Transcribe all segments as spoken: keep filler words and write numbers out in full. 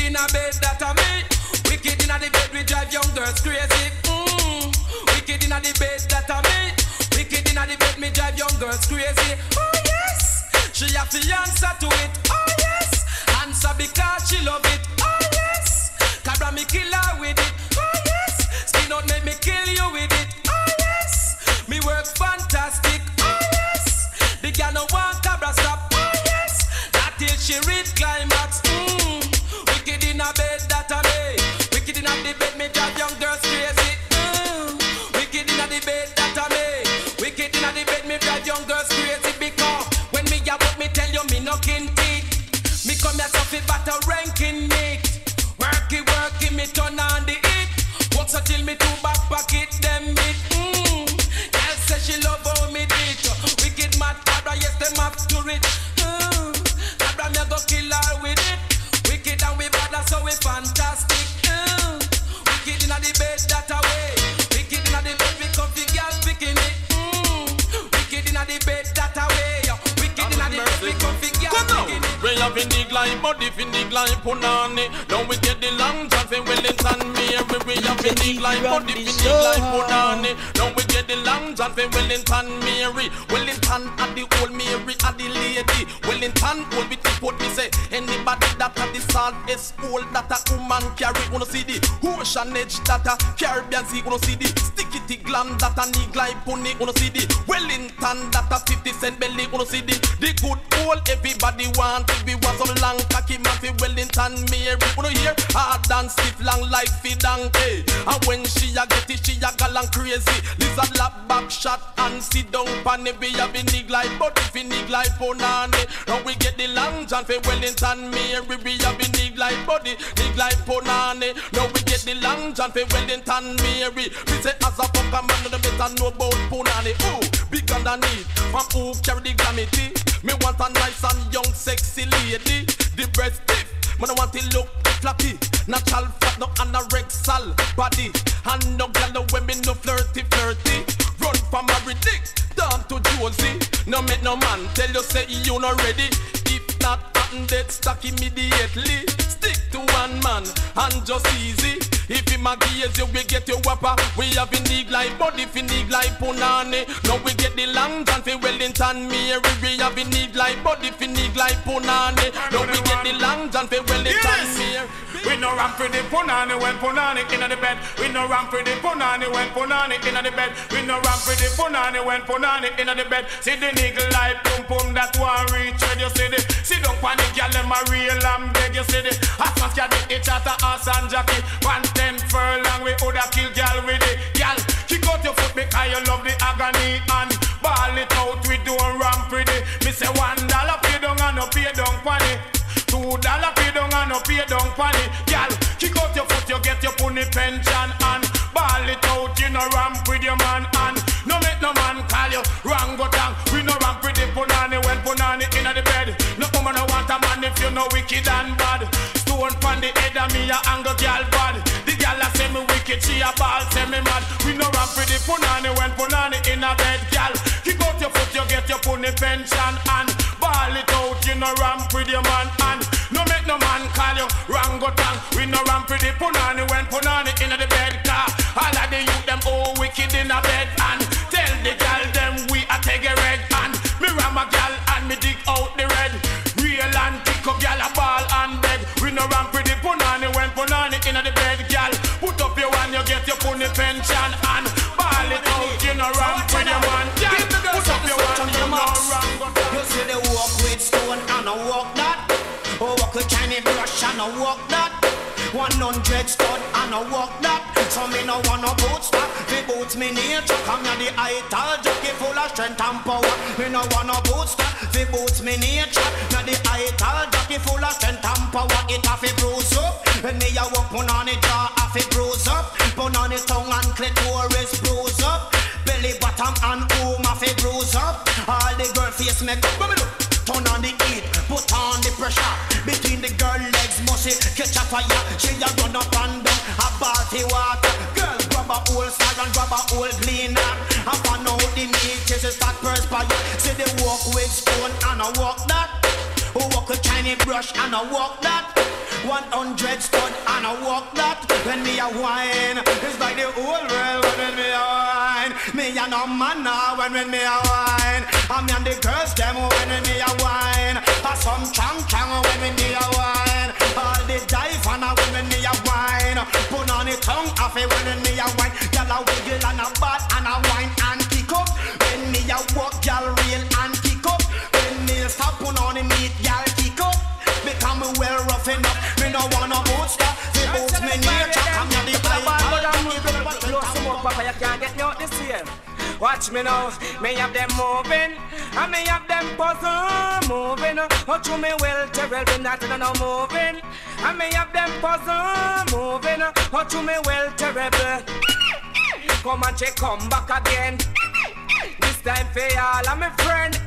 in a bed, that a me. Wicked in a the bed, we drive young girls crazy. Mm. Wicked in a the bed, that a me. Wicked in a the bed, me drive young girls crazy. Oh yes, she have to answer to it. Oh yes, answer because she love it. Oh yes, Cabra me kill her with it. Oh yes, skin out make me kill you with it. Oh yes, me work fantastic. Oh yes, the girl no want Cabra stop. Oh yes, that till she reach climax. Mm. Wicked in a bed, that a me. Wicked in a the bed, me drive young girls crazy. Mm. Wicked in a the bed, that a me. Wicked in a the bed, me drive young girls crazy. Because when me a walk, me tell you me no kin teeth. Me come here so fit but a ranking meat. Worky, worky, me turn on the heat. Walk so till me two back pocket them meat. Mm. Girl say she love how me did. Wicked mad Cabra, yes them have to reach. Mm. Cabra me go kill her with it. Wicked and we bad, so we fantastic. Mm. Wicked inna the bed, that away. Wicked inna the bed, we come fi girl picking it. Mm. Wicked inna the bed, that away. Wicked inna the bed, we come fi girl picking it. We have in the glide, body fin the glide punani. Now we get the long john fi Wellington Mary. We have in the glide, body fin the glide punani. Now we get the long john fi Wellington Mary. Wellington at the old Mary at the lady. Wellington old with the put me say anybody that have the salt is old that a woman carry. Wanna see the ocean edge that a Caribbean sea. Wanna see the sticky glam that a knee glide pony. Wanna see the Wellington that a fifty cent belly. Wanna see the the good old everybody want to be was some long cocky man fi Wellington Mary. Wanna hear hard and stiff long like fi donkey. And when she a get it, she a galang crazy. Lizard lap back shot and sit down pan it. We have the nig like body fi nig like punani. Now we get the long john fi Wellington Mary. We have the nig like body, nig like punani. Now we get the long john fi Wellington Mary. We say as a fucker man, no better know about punani. Ooh, big underneath, from who carry the glamity. Me want a nice and young sexy lady. The breast stiff, man I want to look flappy. Natural fat, no anorexal body. And no girl no women no flirty flirty. Run from my dick down to Josie. No make no man tell you say you not ready. If not happen dead stuck immediately. Stick to one man and just easy. If him a gaze you we get your whopper. We have in the like body fi nig like punani. Now we get the long john fi Wellington Mary. We have in the like body fi nig like punani. Now we get the long john fi Wellington Mary. We no ramp for the punani when punani inna the bed. We no ramp for the punani when punani inna the bed. We no ramp for the punani when punani inna the bed. See the nigga like pum pum that one reach where you see the. See don't panic, girl them a real and beg you see the. As much as the itch at a ass and jockey. One ten furlong we woulda kill girl with it. Girl, kick out your foot because you love the agony and ball it out we don't ramp for the. Me say one dollar pay down and no pay down pony. Two dollar pay down and no pay down pony. Girl, kick out your foot, you get your pony pension and ball it out, you no ramp with your man and no make no man call you wrong go down. We no ramp with the punani when punani inna the bed. No woman no want a man if you no wicked and bad. Stone pon the head of me a angle girl bad. The girl a say me wicked, she a ball say me mad. We no ramp with the punani when punani inna bed. Girl, kick out your foot, you get your pony pension and ball it out, you no ramp with your man and no make no man call you wrong go down. We no ramp with the punani when punani inna the bed. Car all of the youth them all wicked in a bed and tell the girl them we a take a red and me ram a girl and me dig out the red. Real and pick up girl a ball and beg. We no ramp with the punani when punani inna the bed. Girl, put up your one, you get your pony pension and ball it out. You no ramp with your man. Girl, put up your one, you no ramp. You see the walk with stone and a walk that. Oh, walk with Chinese brush and a walk that. One hundred stud and a walk that. So me no wanna bootstrap. The boots me nature. Come here the ital jockey full of strength and power. Me no wanna bootstrap. The boots me nature. Now the ital jockey full of strength and power. It have a bruise up. When me a walk put on it jaw have a bruise up. Put on it tongue and clitoris bruise up. Belly bottom and womb have a bruise up. All the girl face make up. Turn on the heat, put on the pressure. Between the girl legs, musty, catch a fire. She a run up and down, a party water. Girl, grab a old star and grab a old cleaner. I find out the meat, she start perspire. See the walk with stone and I walk that. Who walk with Chinese brush and I walk that. One hundred stud and a walk that. When me a wine, it's like the whole world when me a wine. Me a no man now when me a wine. I me and the girls them when me a wine. I some chang chang when me a wine. All the dive and a when me a wine. Put on the tongue off it when me a wine. Gyal a wiggle and a bat and a wine and kick up. When me a walk, gyal real and kick up. When me stop put on the meat, gyal kick up. Become well rough enough. Me no wanna boot stop. Me boot me nature. I'm not the Papa, you can't get me out this year. Watch me now, me have them moving, and me have them puzzle moving. Oh, to me well, terrible, be not no moving, and me have them puzzle moving. Oh, to me well, terrible. Come and check, come back again. This time for y'all and my friend.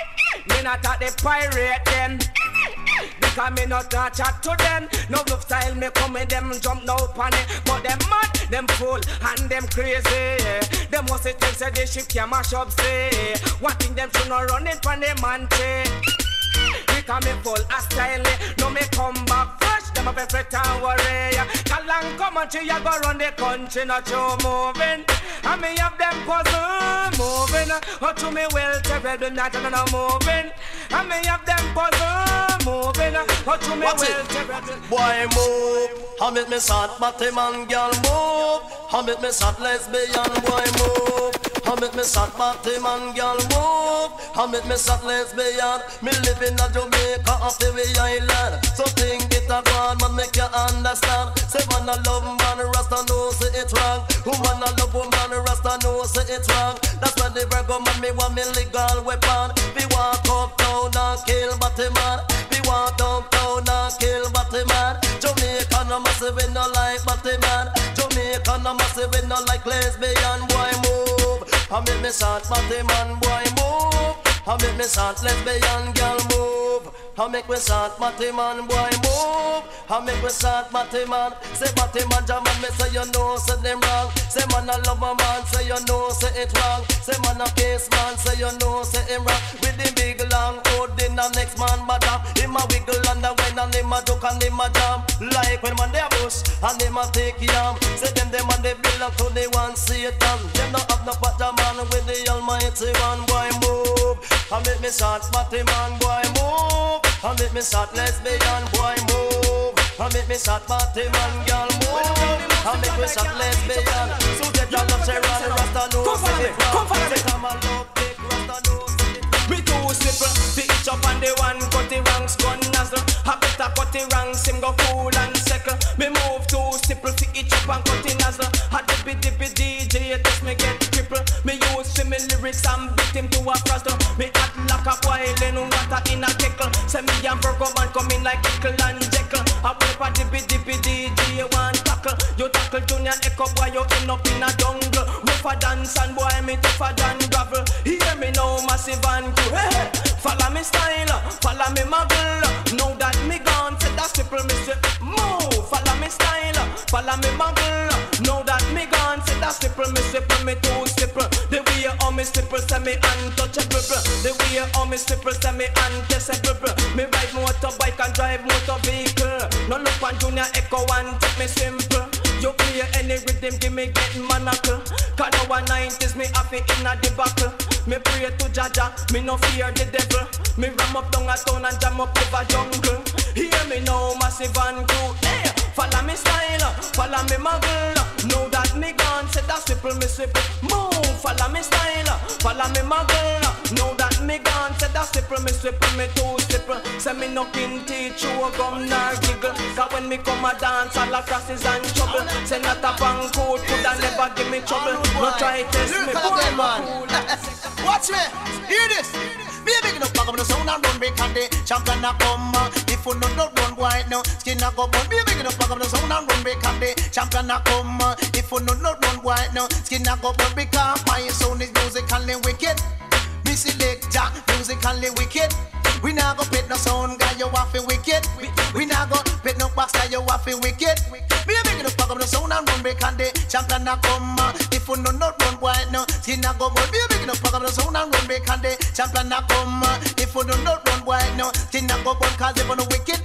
Me not at the pirate then. Because me not touch chat to them. No love style me come in them jump no panic. But them mad, them fool and them crazy. Them must say say the ship can mash up say. One thing them should not run it from them man say. Because me full a style. No me come back fresh. Them up a fret and worry. Kalang come and you go run the country not you moving. And me have them puzzle moving. Oh to me well terrible not no moving. And me have them puzzle moving. Oh to me What's well it? terrible. Boy move, I make me sad, batty man girl move. I make me sad lesbian boy move. I make me sad, batty man girl move. I make me sad lesbian. Me live in a Jamaica off the way island. So think it a God man make you understand. Say man a love man, Rasta know say it wrong. Woman a love woman, Rasta know say it wrong. That's why the Virgo man me want me legal weapon. We walk up down and kill batty man. We walk downtown and kill batty man. Jamaica no massive we no like batty man. Jamaica no massive we no like lesbian boy move. I make me sad batty man boy move. I make me sad lesbian girl move. I make me sad batty man boy move. I make me sad batty man. Say batty man jam and me say you know say them wrong. Say man a love a man say you know say it wrong. Say man a case man say you know say him wrong. With the big long coat in the next man bottom. Him a wiggle and a wine and him a joke and him a jam. Like when man they a bush and him a take yam. Say them them and they belong to the one Satan. Them not have no bad man with the almighty one boy move. I make me sad batty man boy move. I make me sad lesbian boy move. I make me sad batty man girl move. I make me sad lesbian. So get a love say Rasta know say it wrong. Say come a love take Rasta know say it wrong. Me too simple, the each up on the one cut the ranks gun nozzle. I better cut the ranks, him go cool and second. Me move too simple, the each up and cut the nozzle. I dippy dippy D J, it me get triple. Me use me lyrics and beat him to a frosty. Me act like a boiling water in a kettle. Say me and Virgo man coming like Ickle and Jekyll. I whip a dippy dippy D J, one tackle. You tackle Junior Echo boy, you end up in a jungle. Rougher dance and boy, me tougher than gravel. Hear me now, massive and cool. Hey, hey. Follow me style, follow me muggle. Know that me gone, say that simple me say move. Follow me style, follow me muggle. Know that me gone, say that simple me simple me too simple. The way how me simple say me untouchable. The way how me simple say me untestable. Me ride motorbike and drive motor vehicle. No look on Junior Echo and take me simple. You play any rhythm, give me getting manacle. Cause now one nineties me have it in a debacle. Me pray to Jaja, me no fear the devil. Me ram up down a town and jam up over jungle. Hear me now, massive and cool. Hey, follow me style, follow me muggle. Know that me gone, say that simple me simple. Move, follow me style, follow me muggle. Know that me gone, say that simple me simple, me too simple. Say me no kin teach you a gum nor giggle. Cause when me come a dance, all across is and trouble. Say not a bancoat, coulda never give me trouble. No try test me, boy, man. Watch me, hear this. Me a big enough back up the sound and run big and the champion a come. If you not not run white now, skin a go burn. Me a big enough back up the sound and run big and the champion a come. If you not not run white now, skin a go burn. Because my sound is musically wicked. Me selector, musically wicked. We not go pet no sound guy, you waffy wicked. We, we not go pet no box guy, you waffy wicked. Me a big enough back up the sound and run big and the champion a come. If you not not run white now, skin a go burn. Me a big enough back up the sound and run big and the champion a come. If you not not run white now, skin a go burn. Cause if you no wicked, me tell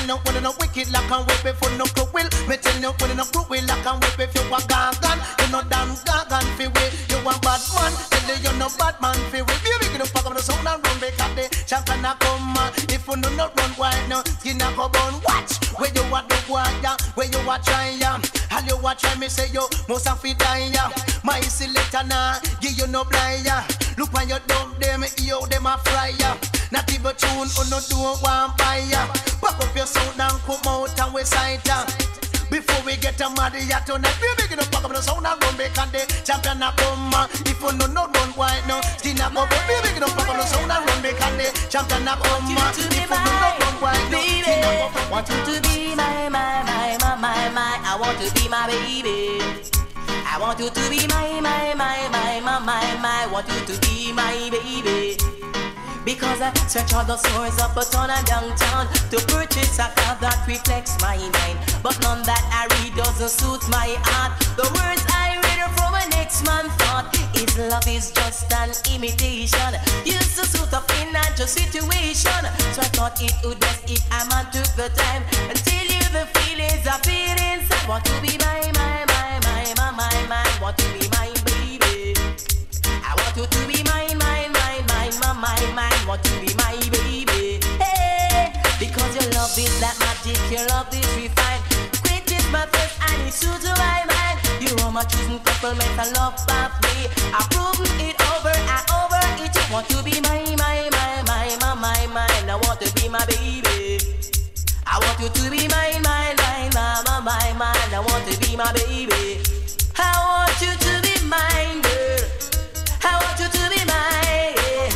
tell you when you no wicked like and whip if you no cruel. Me tell you when you no cruel like and whip if you a gargan. You no damn gargan fi we. You a bad man, tell you you no bad man fi we. Be big enough pack up the sound and run because the champion a come. If you no not run wide now, skin a go burn. Watch where you a do boy ya, where you a try ya. All you a try me say you must have fi die ya. My selector nah give you no blind ya. Look when you dump them, yo them a fry ya. Not even tune or no do one buy ya. Pack up your sound and come out and we sight ya. Before we get a mad ya tonight, we begin to pack up the sound and run back and the champion a come. If you no no run wide now, skin a go. We begin to pack up the sound and run back and the champion a come. If you no no run wide now, skin a go. Want you to be my my my my my my. I want to be my baby. I want you to be my my my my my my my. Want you to be my baby. Because I search all the stores uptown and downtown to purchase a car that reflects my mind. But none that I read doesn't suit my heart. The words I read are from an ex-man thought. His love is just an imitation. Used to suit up in a just situation. So I thought it would best if a man took the time and tell you the feelings I feel inside. Want to be my, my, my, my, my, my, my. Want to be my baby. I want you to be mine, mine, mine, mine, my, my, mine. Want to be my baby, hey. Because your love is like magic, your love is refined. Great is my first and it's true to my mind. You are my chosen couple, make a love pathway. I've proven it over and over. It just want to be my, my, my, my, my, my, mine. I want to be my baby. I want you to be mine, mine, mine, my, my, my, mine. I want to be my baby. I want you to be mine, girl. I want you to be mine.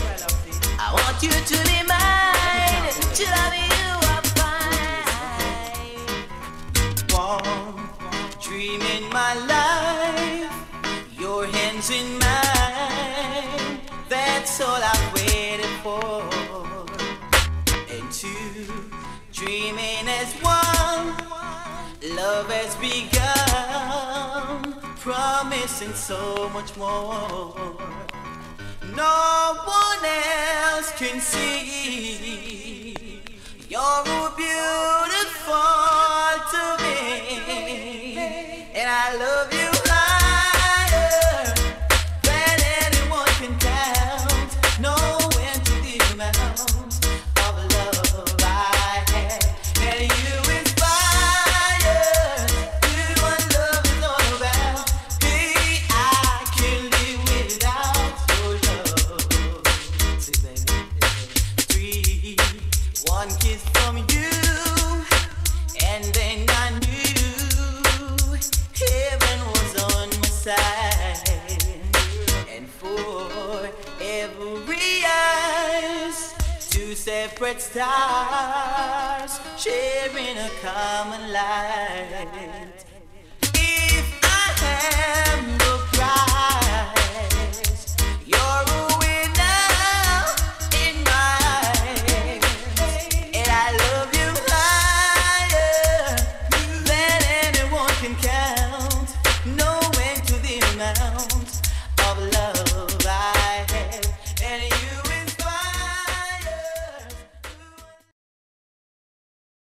I want you to be mine. To love you up fine. One dream in my life, your hands in mine. That's all I've waited for. And two, dreaming as one, love has begun, promising so much more. No one else can see. You're beautiful to me, and I love you higher than anyone can count. Know when to the amount of love I have, and you inspire. You what love is all about. Hey, I can't live without your love. See, baby. Three, one kiss from you, and then I knew heaven was on my side. And for every eyes, two separate stars sharing a common light. If I am the prize